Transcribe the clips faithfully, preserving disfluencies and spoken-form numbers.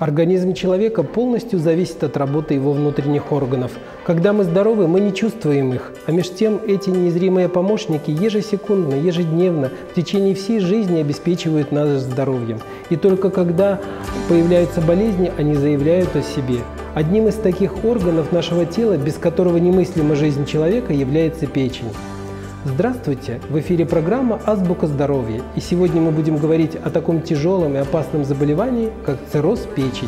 Организм человека полностью зависит от работы его внутренних органов. Когда мы здоровы, мы не чувствуем их, а между тем эти незримые помощники ежесекундно, ежедневно, в течение всей жизни обеспечивают нас здоровьем. И только когда появляются болезни, они заявляют о себе. Одним из таких органов нашего тела, без которого немыслима жизнь человека, является печень. Здравствуйте! В эфире программа «Азбука здоровья». И сегодня мы будем говорить о таком тяжелом и опасном заболевании, как цирроз печени.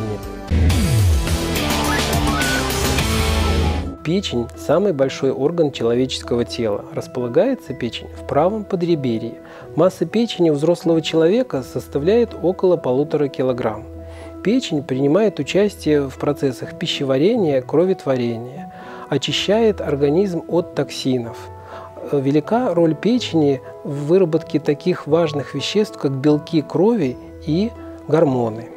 Печень – самый большой орган человеческого тела. Располагается печень в правом подреберье. Масса печени у взрослого человека составляет около полутора килограмм. Печень принимает участие в процессах пищеварения, кроветворения, очищает организм от токсинов. Велика роль печени в выработке таких важных веществ, как белки крови и гормоны.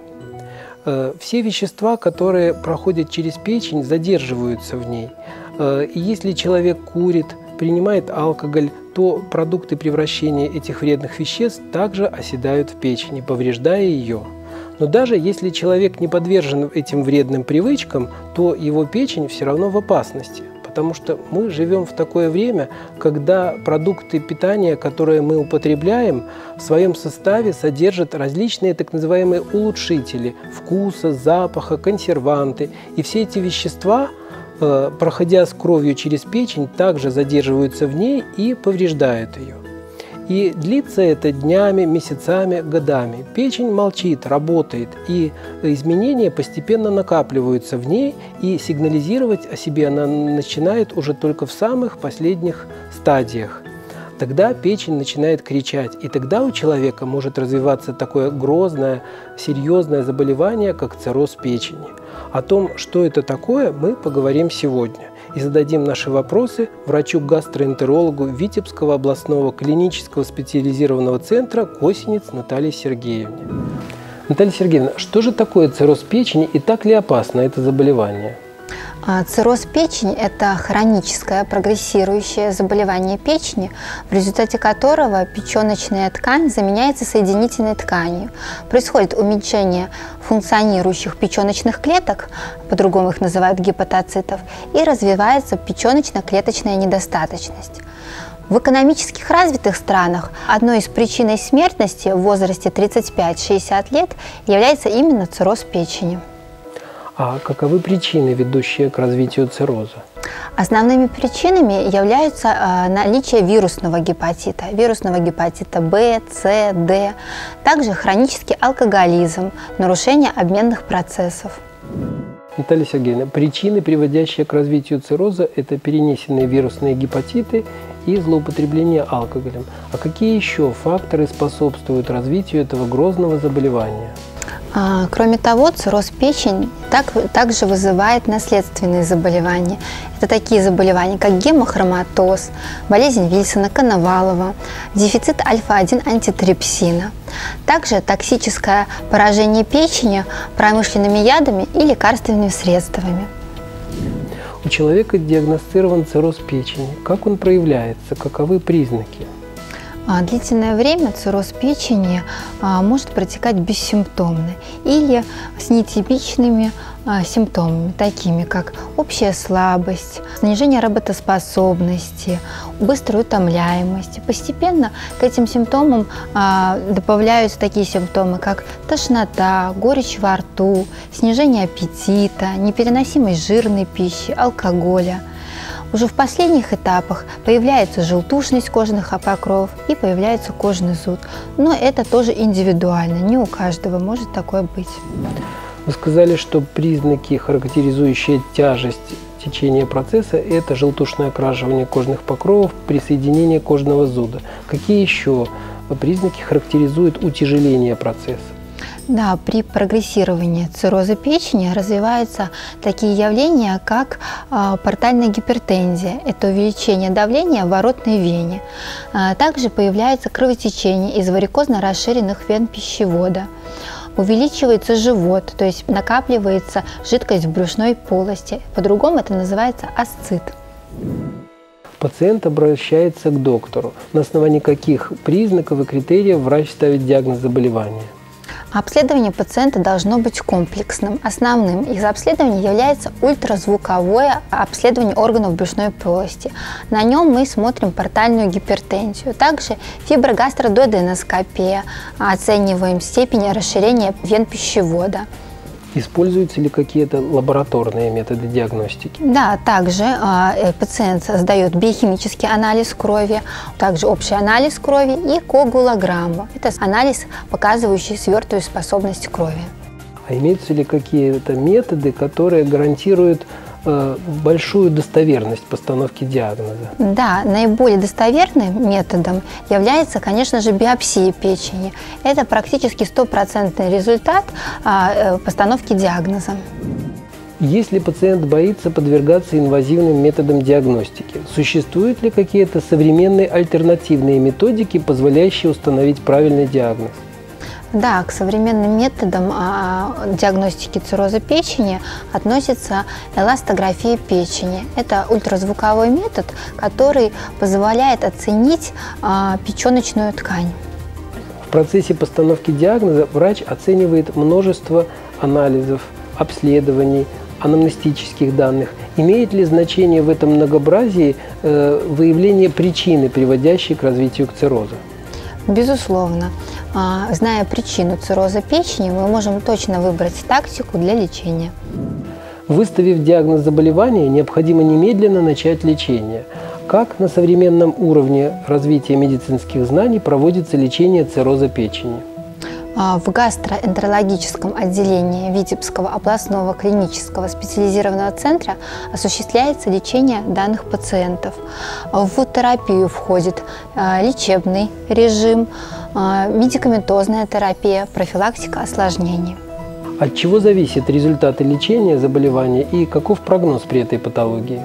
Все вещества, которые проходят через печень, задерживаются в ней. И если человек курит, принимает алкоголь, то продукты превращения этих вредных веществ также оседают в печени, повреждая ее. Но даже если человек не подвержен этим вредным привычкам, то его печень все равно в опасности. Потому что мы живем в такое время, когда продукты питания, которые мы употребляем, в своем составе содержат различные так называемые улучшители вкуса, запаха, консерванты. И все эти вещества, проходя с кровью через печень, также задерживаются в ней и повреждают ее. И длится это днями, месяцами, годами. Печень молчит, работает, и изменения постепенно накапливаются в ней, и сигнализировать о себе она начинает уже только в самых последних стадиях. Тогда печень начинает кричать, и тогда у человека может развиваться такое грозное, серьезное заболевание, как цирроз печени. О том, что это такое, мы поговорим сегодня. И зададим наши вопросы врачу-гастроэнтерологу Витебского областного клинического специализированного центра Косинец Наталье Сергеевне. Наталья Сергеевна, что же такое цирроз печени и так ли опасно это заболевание? Цирроз печени – это хроническое прогрессирующее заболевание печени, в результате которого печеночная ткань заменяется соединительной тканью. Происходит уменьшение функционирующих печеночных клеток, по-другому их называют гепатоцитов, и развивается печеночно-клеточная недостаточность. В экономически развитых странах одной из причин смертности в возрасте тридцать пять — шестьдесят лет является именно цирроз печени. А каковы причины, ведущие к развитию цирроза? Основными причинами являются э, наличие вирусного гепатита, вирусного гепатита В, С, Д, также хронический алкоголизм, нарушение обменных процессов. Наталья Сергеевна, причины, приводящие к развитию цирроза, это перенесенные вирусные гепатиты и злоупотребление алкоголем. А какие еще факторы способствуют развитию этого грозного заболевания? Кроме того, цирроз печени так, также вызывает наследственные заболевания. Это такие заболевания, как гемохроматоз, болезнь Вильсона-Коновалова, дефицит альфа один антитрипсина. Также токсическое поражение печени промышленными ядами и лекарственными средствами. У человека диагностирован цирроз печени. Как он проявляется? Каковы признаки? Длительное время цирроз печени может протекать бессимптомно или с нетипичными симптомами, такими как общая слабость, снижение работоспособности, быстрая утомляемость. Постепенно к этим симптомам добавляются такие симптомы, как тошнота, горечь во рту, снижение аппетита, непереносимость жирной пищи, алкоголя. Уже в последних этапах появляется желтушность кожных покровов и появляется кожный зуд. Но это тоже индивидуально, не у каждого может такое быть. Вы сказали, что признаки, характеризующие тяжесть течения процесса, это желтушное окрашивание кожных покровов, присоединение кожного зуда. Какие еще признаки характеризуют утяжеление процесса? Да, при прогрессировании цирроза печени развиваются такие явления, как э, портальная гипертензия. Это увеличение давления в воротной вене. А также появляется кровотечение из варикозно расширенных вен пищевода. Увеличивается живот, то есть накапливается жидкость в брюшной полости. По-другому это называется асцит. Пациент обращается к доктору. На основании каких признаков и критериев врач ставит диагноз заболевания? Обследование пациента должно быть комплексным. Основным из обследований является ультразвуковое обследование органов брюшной полости. На нем мы смотрим портальную гипертензию. Также фиброгастродуоденоскопия, оцениваем степень расширения вен пищевода. Используются ли какие-то лабораторные методы диагностики? Да, также э, пациент сдает биохимический анализ крови, также общий анализ крови и коагулограмму. Это анализ, показывающий свертывающую способность крови. А имеются ли какие-то методы, которые гарантируют э, большую достоверность постановки диагноза? Да, наиболее достоверным методом является, конечно же, биопсия печени. Это практически стопроцентный результат э, постановки диагноза. Если пациент боится подвергаться инвазивным методам диагностики, существуют ли какие-то современные альтернативные методики, позволяющие установить правильный диагноз? Да, к современным методам а, диагностики цирроза печени относится эластография печени. Это ультразвуковой метод, который позволяет оценить а, печеночную ткань. В процессе постановки диагноза врач оценивает множество анализов, обследований, анамнестических данных. Имеет ли значение в этом многообразии э, выявление причины, приводящей к развитию цирроза? Безусловно. Зная причину цирроза печени, мы можем точно выбрать тактику для лечения. Выставив диагноз заболевания, необходимо немедленно начать лечение. Как на современном уровне развития медицинских знаний проводится лечение цирроза печени? В гастроэнтерологическом отделении Витебского областного клинического специализированного центра осуществляется лечение данных пациентов. В терапию входит лечебный режим, медикаментозная терапия, профилактика осложнений. От чего зависят результаты лечения заболевания и каков прогноз при этой патологии?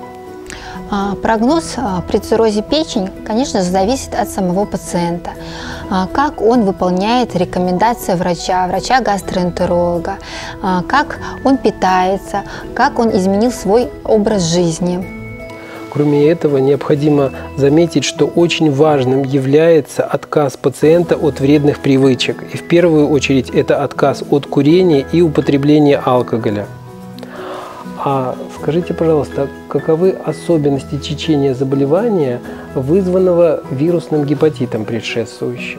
Прогноз при циррозе печени, конечно же, зависит от самого пациента. Как он выполняет рекомендации врача, врача-гастроэнтеролога, как он питается, как он изменил свой образ жизни. Кроме этого, необходимо заметить, что очень важным является отказ пациента от вредных привычек. И в первую очередь это отказ от курения и употребления алкоголя. А скажите, пожалуйста, каковы особенности течения заболевания, вызванного вирусным гепатитом предшествующим?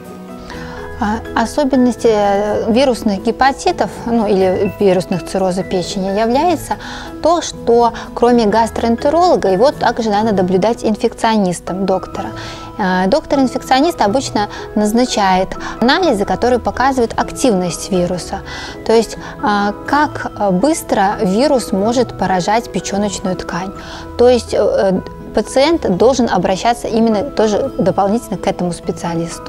Особенности вирусных гепатитов, ну или вирусных цирроза печени является то, что кроме гастроэнтеролога его также надо наблюдать инфекционистом доктора. Доктор-инфекционист обычно назначает анализы, которые показывают активность вируса, то есть как быстро вирус может поражать печеночную ткань. То есть пациент должен обращаться именно тоже дополнительно к этому специалисту.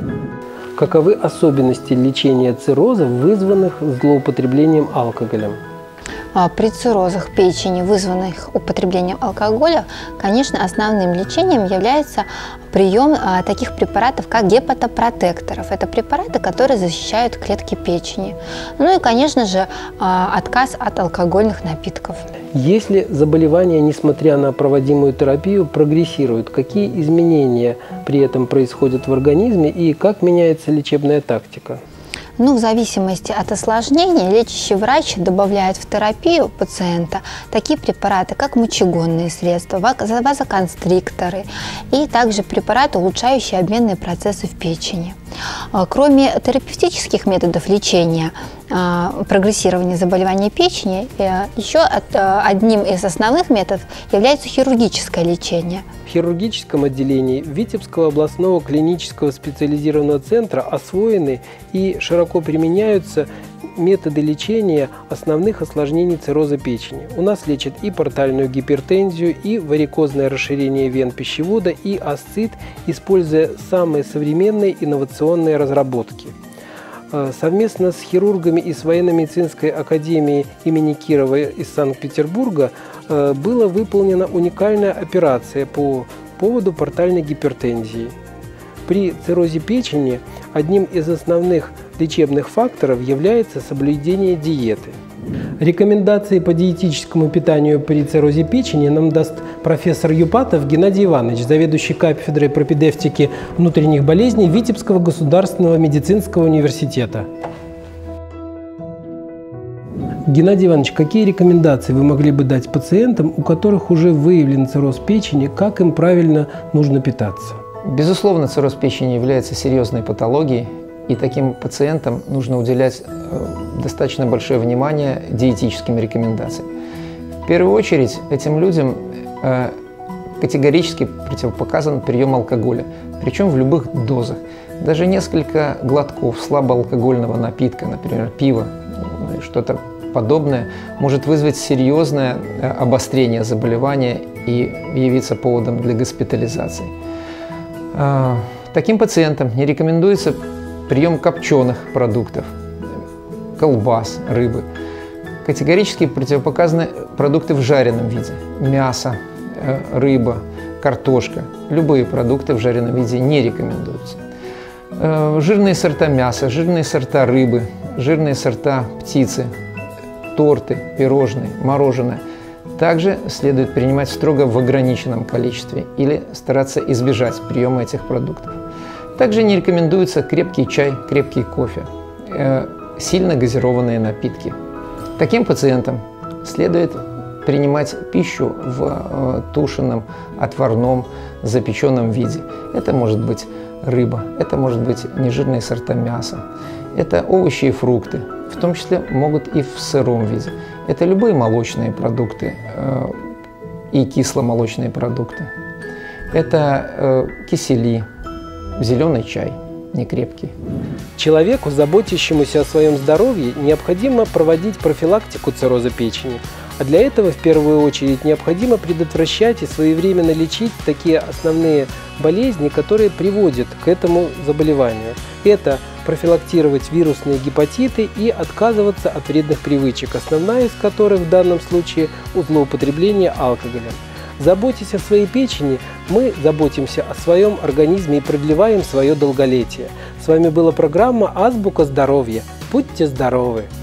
Каковы особенности лечения цирроза, вызванных злоупотреблением алкоголем? При циррозах печени, вызванных употреблением алкоголя, конечно, основным лечением является прием а, таких препаратов, как гепатопротекторов. Это препараты, которые защищают клетки печени. Ну и, конечно же, а, отказ от алкогольных напитков. Если заболевание, несмотря на проводимую терапию, прогрессирует, какие изменения при этом происходят в организме и как меняется лечебная тактика? Ну, в зависимости от осложнений, лечащий врач добавляет в терапию пациента такие препараты, как мочегонные средства, вазоконстрикторы и также препараты, улучшающие обменные процессы в печени. Кроме терапевтических методов лечения прогрессирования заболевания печени, еще одним из основных методов является хирургическое лечение. В хирургическом отделении Витебского областного клинического специализированного центра освоены и широко применяются методы лечения основных осложнений цирроза печени. У нас лечат и портальную гипертензию, и варикозное расширение вен пищевода, и асцит, используя самые современные инновационные разработки. Совместно с хирургами из военно-медицинской академии имени Кирова из Санкт-Петербурга была выполнена уникальная операция по поводу портальной гипертензии. При циррозе печени одним из основных лечебных факторов является соблюдение диеты. Рекомендации по диетическому питанию при циррозе печени нам даст профессор Юпатов Геннадий Иванович, заведующий кафедрой пропедевтики внутренних болезней Витебского государственного медицинского университета. Геннадий Иванович, какие рекомендации вы могли бы дать пациентам, у которых уже выявлен цирроз печени, как им правильно нужно питаться? Безусловно, цирроз печени является серьезной патологией, и таким пациентам нужно уделять достаточно большое внимание диетическим рекомендациям. В первую очередь этим людям категорически противопоказан прием алкоголя, причем в любых дозах. Даже несколько глотков слабоалкогольного напитка, например, пива, что-то подобное, может вызвать серьезное обострение заболевания и явиться поводом для госпитализации. Таким пациентам не рекомендуется прием копченых продуктов, колбас, рыбы. Категорически противопоказаны продукты в жареном виде. Мясо, рыба, картошка. Любые продукты в жареном виде не рекомендуются. Жирные сорта мяса, жирные сорта рыбы, жирные сорта птицы, торты, пирожные, мороженое также следует принимать строго в ограниченном количестве или стараться избежать приема этих продуктов. Также не рекомендуется крепкий чай, крепкий кофе, э, сильно газированные напитки. Таким пациентам следует принимать пищу в э, тушеном, отварном, запеченном виде. Это может быть рыба, это может быть нежирные сорта мяса, это овощи и фрукты, в том числе могут и в сыром виде. Это любые молочные продукты э, и кисломолочные продукты. Это э, кисели, зеленый чай, некрепкий. Человеку, заботящемуся о своем здоровье, необходимо проводить профилактику цирроза печени. А для этого в первую очередь необходимо предотвращать и своевременно лечить такие основные болезни, которые приводят к этому заболеванию. Это профилактировать вирусные гепатиты и отказываться от вредных привычек, основная из которых в данном случае злоупотребление алкоголем. Заботясь о своей печени, мы заботимся о своем организме и продлеваем свое долголетие. С вами была программа «Азбука здоровья». Будьте здоровы!